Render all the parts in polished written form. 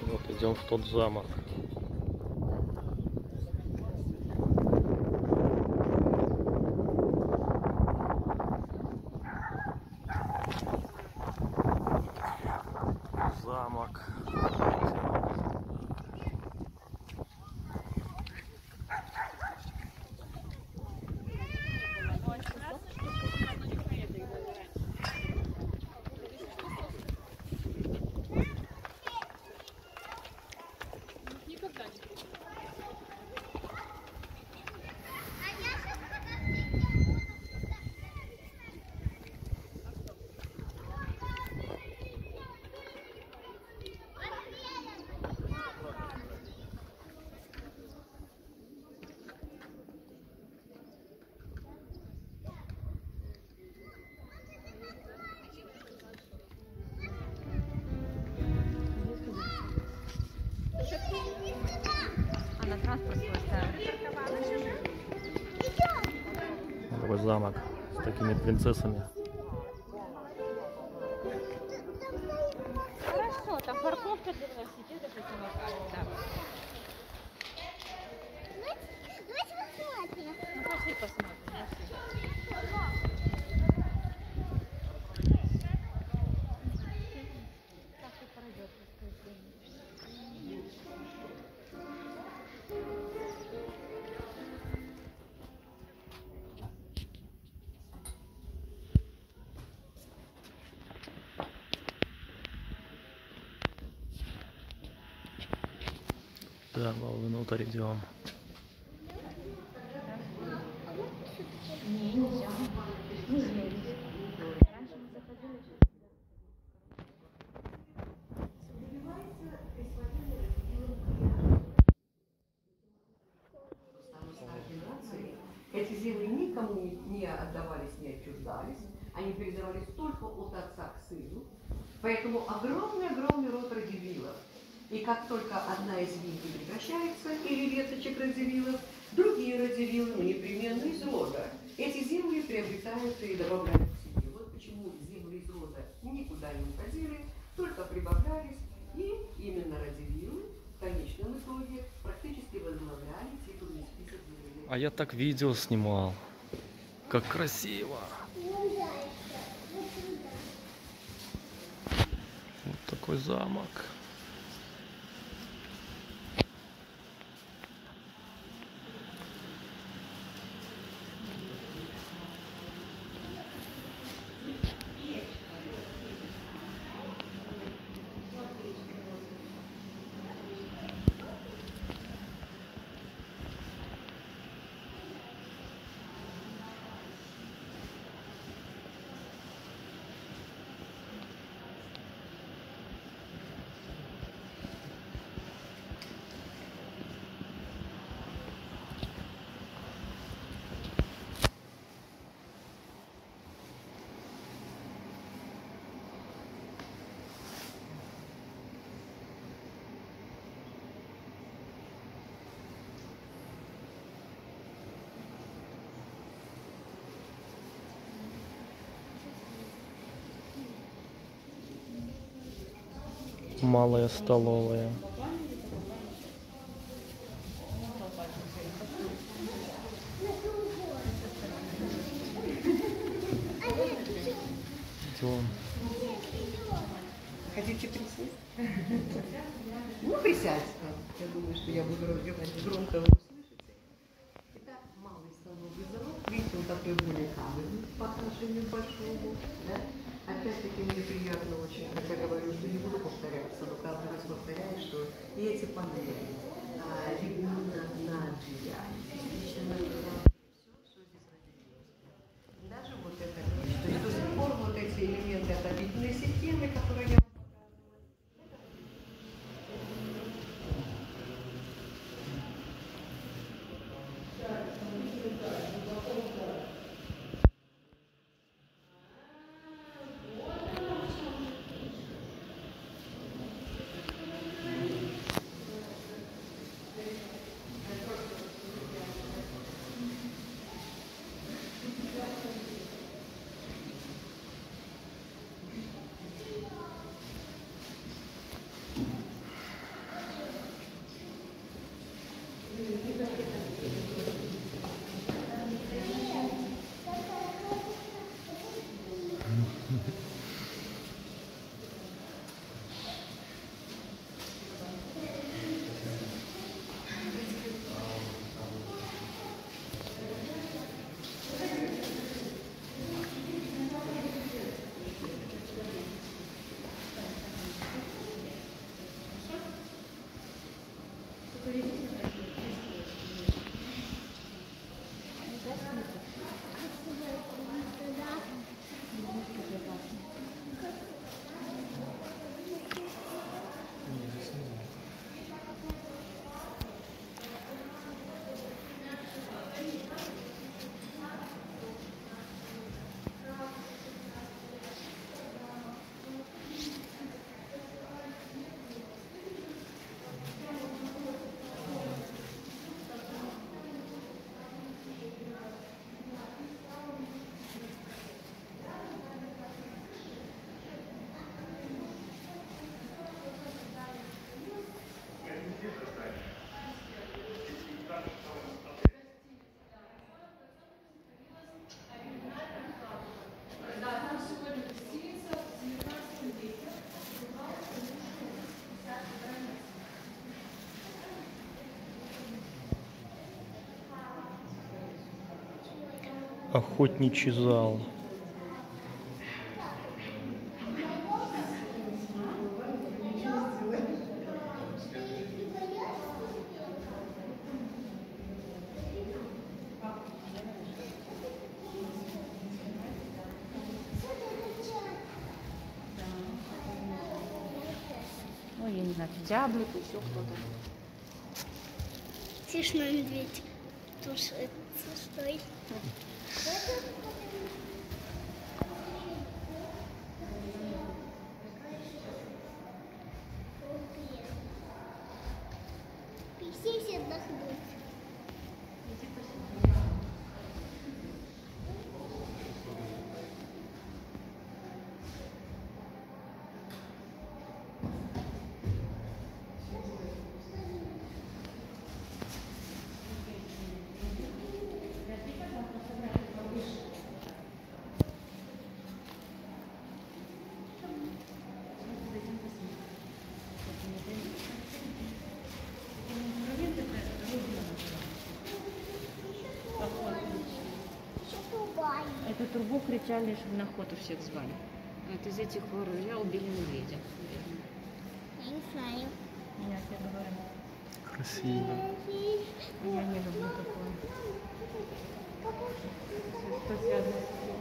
Вот идем в тот замок. Замок. А на транспорт свой ставят. Такой замок с такими принцессами. Хорошо, там парковка для велосипедов и самокатов. Давайте посмотрим. Ну пошли посмотрим. Как тут пройдет воскресенье? Да, внутрь идем. Не, нельзя. Нельзя. Раньше мы заходили. Эти земли никому не отдавались, не отчуждались, они передавались только от отца к сыну. Поэтому огромный род радивилов. И как только одна из ветвей прекращается, или веточек радивилов, другие радивилы непременно из рода. Эти земли приобретаются и добавляются к себе. Вот почему земли из рода никуда не уходили, только прибавлялись, и именно радивилы в конечном итоге практически возглавляли титульный список земли. А я так видео снимал. Как красиво. Вот такой замок. Малая столовая. Идем. Хотите присесть? Ну, присядьте. Я думаю, что я буду разговаривать громко, вы услышите. Итак, малый столовый зал. Видите, он такой более каменный по отношению к большому. Да? Опять-таки, мне приятно очень, как я говорю, что не буду повторяться, но каждый раз повторяю, что и эти панели видны на одеянии. Частично на все здесь радиоилось. Даже вот эта вещь. То есть до сих пор вот эти элементы отопительной системы, которые я Охотничий зал. Ну, я не знаю, дяблик, еще кто-то. Смешной медведь. Тушит. Стой. Все отдохнуть. Эту трубу кричали, чтобы на охоту всех звали. Это из этих ружья убили медведя. Я не знаю. Я тебе говорю. Красиво. Я не люблю такое. Что связано с этим?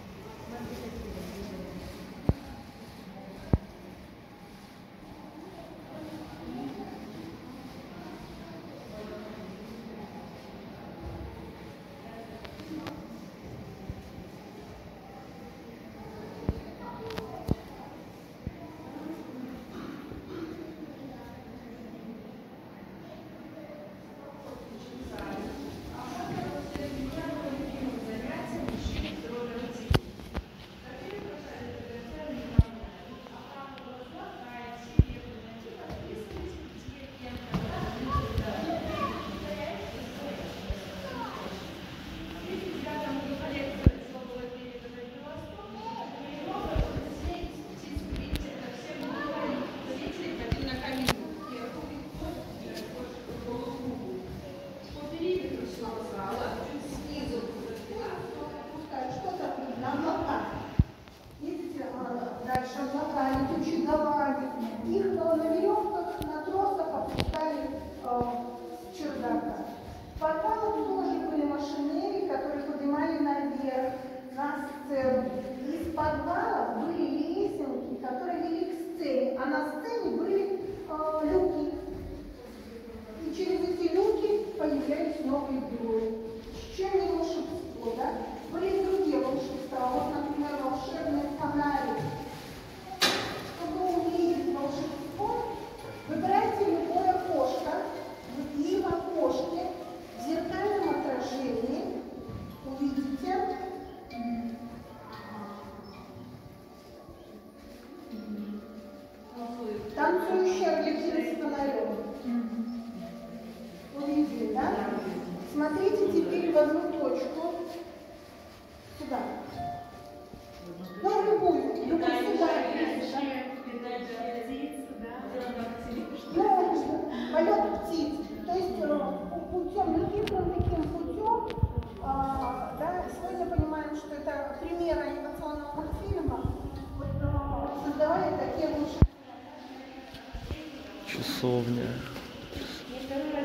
Из подвала были лесенки, которые вели к сцене, а на сцене были люки. И через эти люки появлялись новые герои. С чем не волшебство, да? Были другие волшебства, вот, например, волшебные фонари. Чтобы увидеть волшебство, выбирайте любое окошко, и в окошке в зеркальном отражении увидите танцующий объектив с фонарем. Увидели, да? Смотрите теперь в одну точку. Сюда. Ну, любую сюда. Ну, полет птиц. То есть путем, любым таким путем, да, сегодня понимаем, что это пример анимационного мультфильма, вот, создавали такие лучшие. Часовня. Я второй раз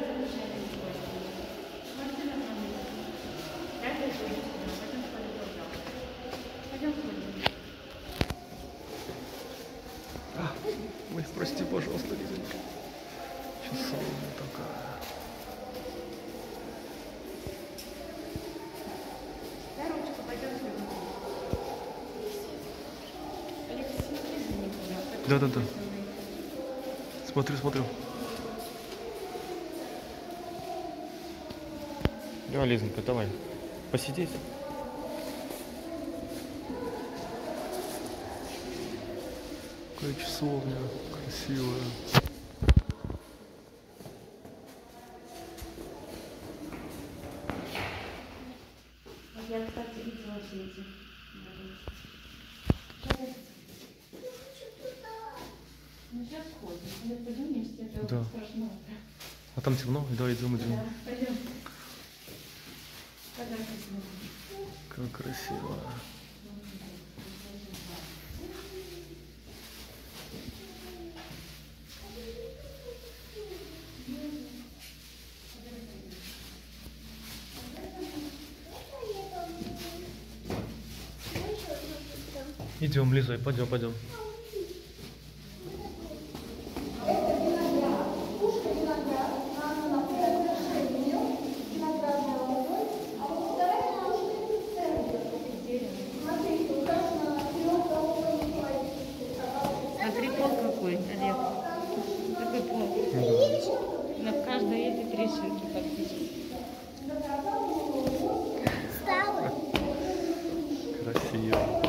Пойдем сходим. Ой, прости, пожалуйста, Лизонька. Сейчас солнце такая. Дай ручку, пойдем сходим. Алексей, смотри никуда. Да. Смотрю. Да, Лизонька, давай. Посидеть. Какая часовня красивая. Я, кстати, видела все эти. Ну, сейчас сходим. Мы поднимемся, это Да. страшно. А там темно? Да, идем. Да, пойдем. Пойдем посмотрим. Как красиво. Идем, Лиза, пойдем. Это виноград, пушка виноград, она по завершению виноградной лозой, а вот вторая научная центр. Смотрите, украшена трехугольной клавишей. Смотри, пол какой, Олег. Какой пол? На каждой этой трещинки фактически. Стало. Красиво.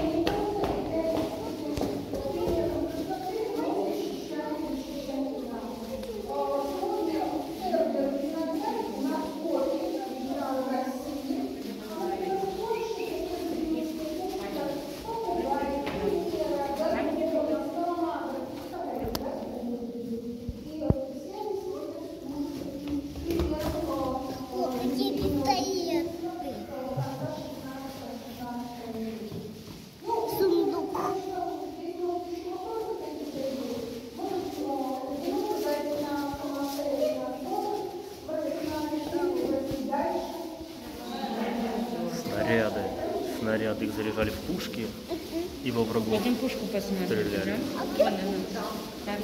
Какие пистолеты. Сундук. Снаряды их заряжали в пушки и во врагов. Пойдем пушку посмотрим. Стреляли. Да? Вон она. Там.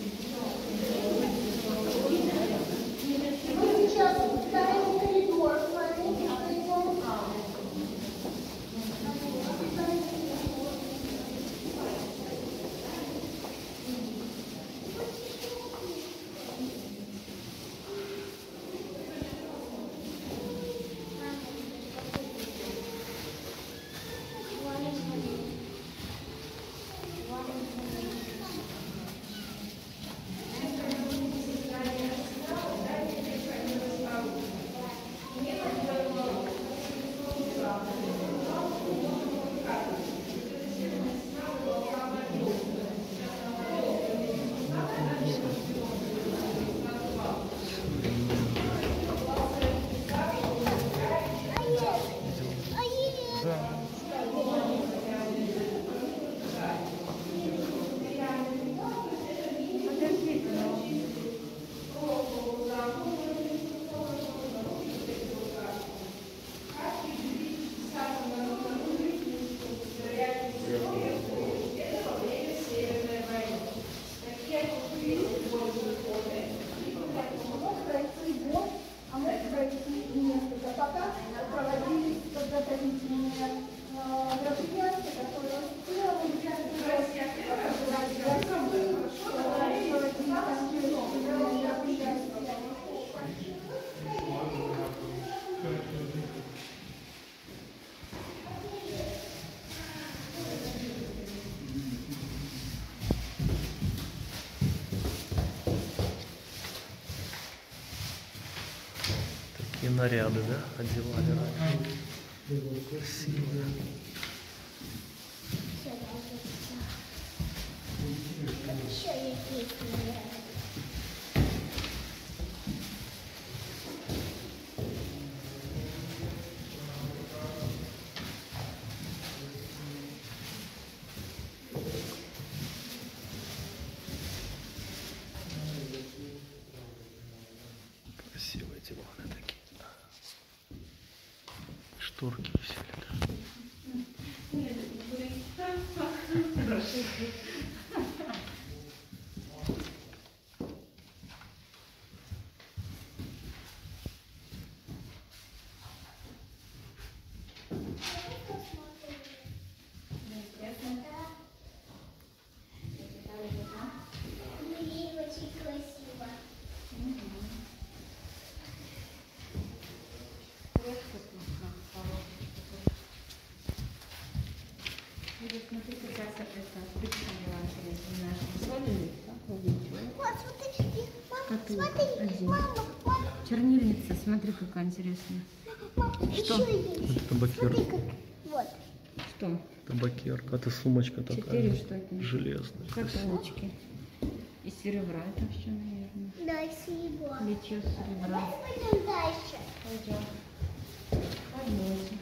Сейчас второй коридор, смотрите, коридор. Пока проводились подготовительные мероприятия, которые в целом Такие наряды, да, одевали раньше. Красиво. Еще есть наряд. Красивые диваны такие. Шторки висели, да. Блин, очень красиво. Смотри, какая красота. Смотри, Вот, смотри, мама, смотри, мама, чернильница, смотри, какая интересная. мама, еще есть. Табакерка. Смотри, как, вот. Что? Табакерка. Это сумочка такая. 4 штуки. Железная. Каталочки. И серебра это все, наверное. Да, и серебро. Литье серебра. Пойдем дальше. Пойдем. Пойдем.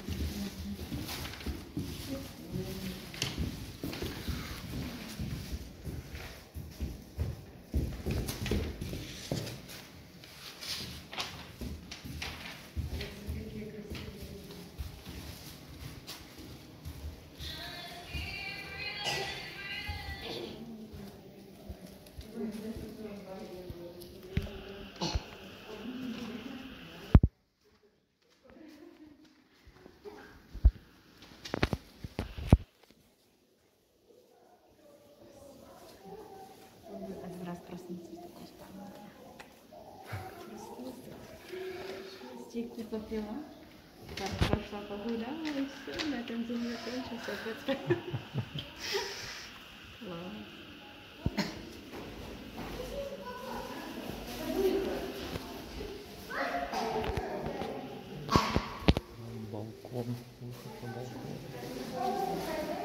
Один раз проснуться в такой спальне. Стейки попила. Так, пошла погуляла, и все, на этом день закончился. Опять. Класс. Балкон. Выход на балкон.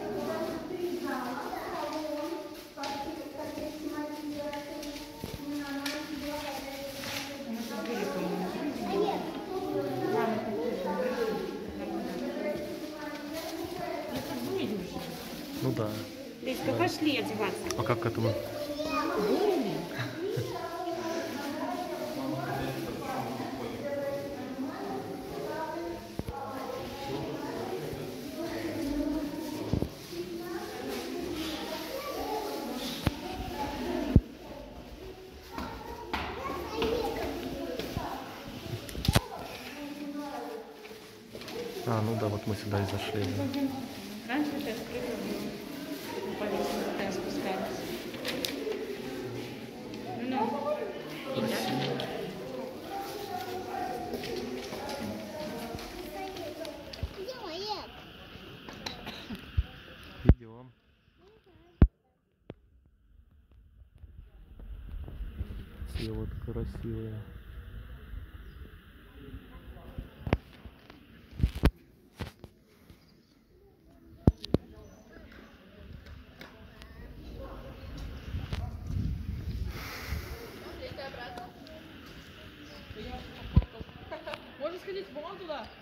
Ну да. Лизка, пошли одеваться. А как к этому? А, ну да, вот мы сюда и зашли. Да. Раньше это открыто было. Мы по лестнице спускались. Ну, Красиво. Идем, Олег. Идем. Все вот красивые. Можно сходить вон туда.